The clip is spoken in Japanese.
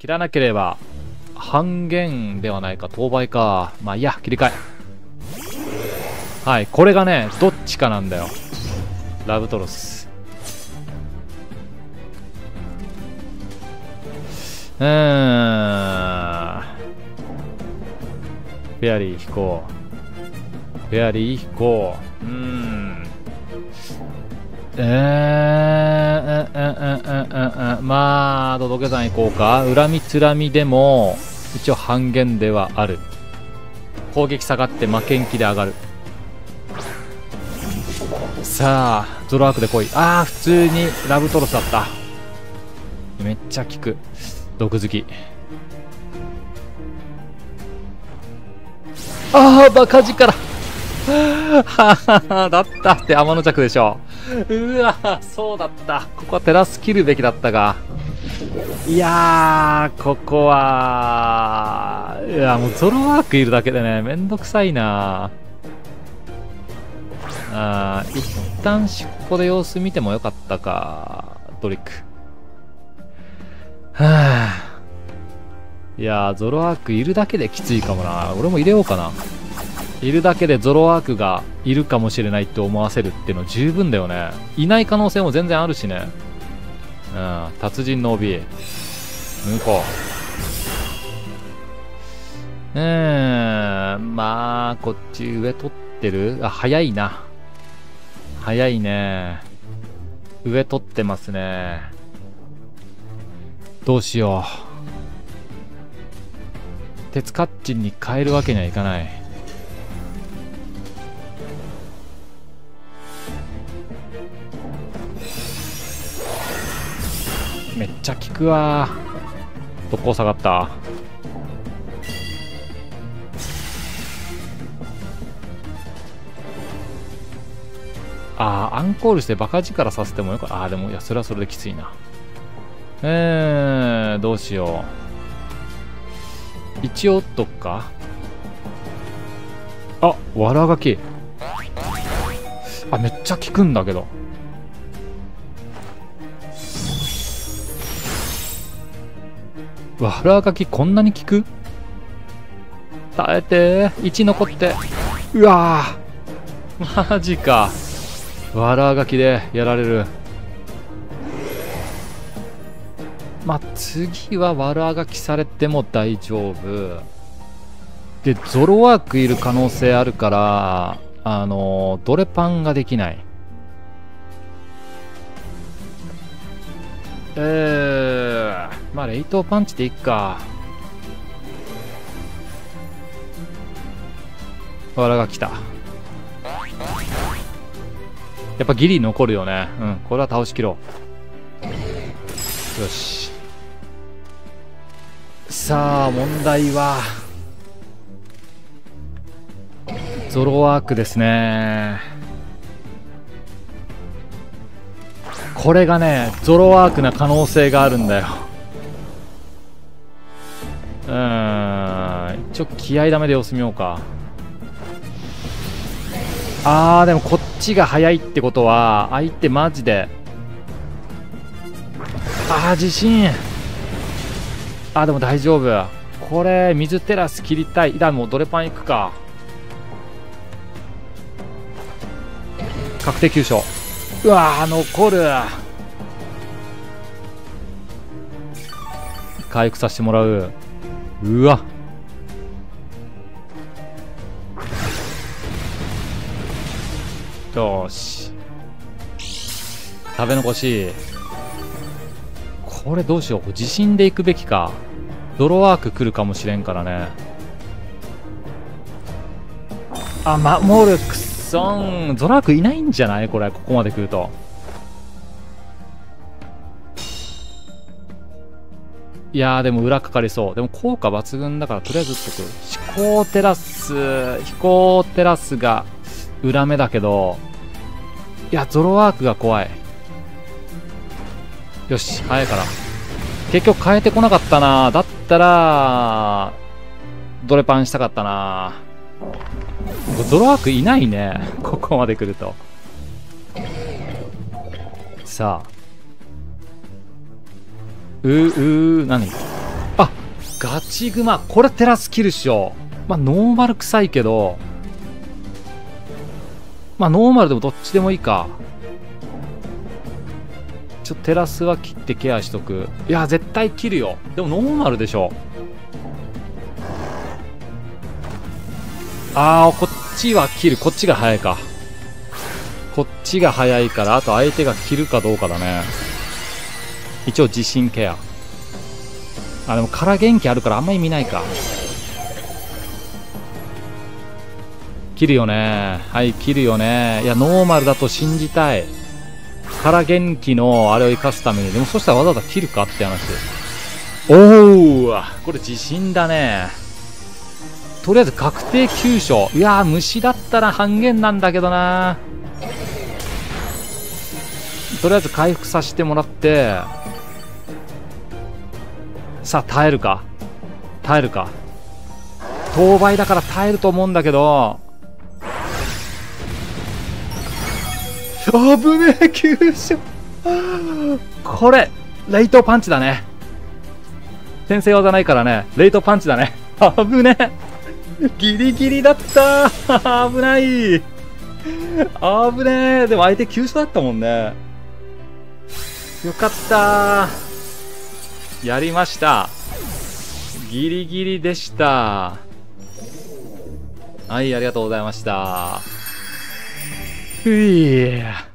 切らなければ半減ではないか、当倍か。まあいいや、切り替え。はい、これがね、どっちかなんだよ。ラブトロス。フェアリー飛行。フェアリー飛行。まあ、届け算行こうか。恨みつらみでも、一応半減ではある。攻撃下がって負けん気で上がる。さあ、ゾロアークで来い。ああ、普通にラブトロスだった。めっちゃ効く。毒好き。ああ、バカ力。ははは、だったって天の弱でしょ。うわ、そうだった。ここはテラス切るべきだったが。いやー、ここは、いや、もうゾロワークいるだけでね、めんどくさいな。一旦ここで様子見てもよかったか。ドリック。はぁ。いやー、ゾロワークいるだけできついかもな。俺も入れようかな。いるだけでゾロワークがいるかもしれないって思わせるっていうの十分だよね。いない可能性も全然あるしね。達人の帯。向こう。まあ、こっち上取ってる。あ、早いな。早いね。上取ってますね。どうしよう。鉄カッチンに変えるわけにはいかない。めっちゃ効くわ。特攻下がった。アンコールしてバカ力させてもよかった。でもいや、それはそれできついな。どうしよう。一応打っとくか。わらがき。めっちゃ効くんだけど。わらがきこんなに効く？耐えてー。1残って。うわー、マジか。わらがきでやられる。まあ、次はわらがきされても大丈夫。で、ゾロワークいる可能性あるから、ドレパンができない。まあ、レイトパンチでいっか。わらが来た。やっぱギリ残るよね。これは倒しきろう。よし。さあ、問題は、ゾロワークですね。これがね、ゾロワークな可能性があるんだよ。一応気合ダメで様子見ようか。でもこっちが早いってことは、相手マジで。自信。でも大丈夫。これ、水テラス切りたい。もうドレパン行くか。確定急所。残る。回復させてもらう。うわ。よし。食べ残し。これどうしよう。自信で行くべきか。ドロワーク来るかもしれんからね。守る。くっそん。ゾロワークいないんじゃないこれ、ここまで来ると。いやー、でも裏かかりそう。でも効果抜群だからとりあえず打っとく。飛行テラスが裏目だけど、いや、ゾロワークが怖い。よし、早いから。結局変えてこなかったな。だったら、ドレパンしたかったな。ゾロワークいないね。ここまで来ると。さあ。何ガチグマ。これテラスキルっしょ。まあ、ノーマル臭いけど、まあ、ノーマルでもどっちでもいいか。テラスは切ってケアしとく。いや、絶対切るよ。でもノーマルでしょ。こっちは切る。こっちが早いか。こっちが早いから、あと相手が切るかどうかだね。一応地震ケア。でも空元気あるからあんま意味ないか。切るよね。はい、切るよね。いや、ノーマルだと信じたい。空元気のあれを生かすために。でもそしたらわざわざ切るかって話。これ自信だね。とりあえず確定急所。いやー、虫だったら半減なんだけどな。とりあえず回復させてもらって、さあ耐えるか。耐えるか。当倍だから耐えると思うんだけど、危ねえ、急所。これレイトパンチだね。先制技ないからね、レイトパンチだね。危ねえ、ギリギリだった。危ない、危ねえ。でも相手急所だったもんね。よかった、やりました。ギリギリでした。はい、ありがとうございました。ふいー。